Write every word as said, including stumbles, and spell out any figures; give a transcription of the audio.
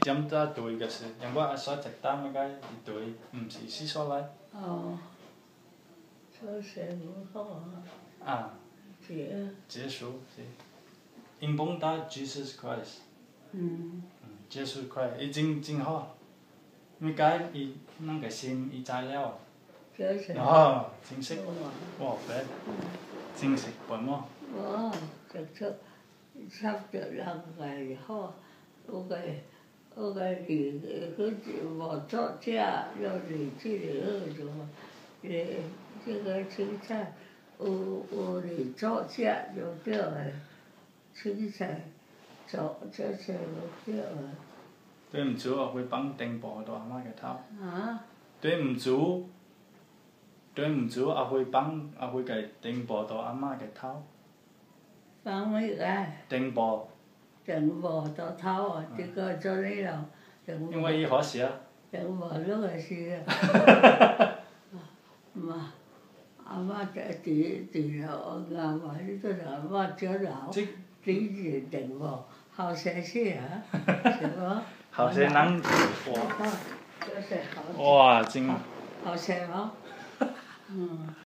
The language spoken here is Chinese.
飲得對嘅事，因為阿所食單嗰間對，唔是是所來。 哦，所以唔好啊。 啊。 結。 結束是。因幫他 Jesus Christ。 嗯。 嗯 Jesus Christ，伊真真好，因為解伊那個心伊知了。 真是。 哦，真識。哇，白。真識本麼？ 哇，直出，插着人係好，有個有個離佢無作者，又離這個好做，誒，這個青菜有有離作者就對個，青菜作這些就對個。 對唔住，我會幫訂報到阿媽嘅頭。 啊？ 對唔住。對唔住，我會幫我會嘅訂報到阿媽嘅頭。 幫咩個？ 訂報。 訂報到頭啊！這個做你咯，訂報。 因為伊好寫。 訂報嗰個是啊。嘛，阿媽在地地頭，阿媽呢個阿媽叫老，自己訂報，好寫寫啊，是麼？ 好寫能哇。就是好。 哇，真。 好寫嗎？嗯。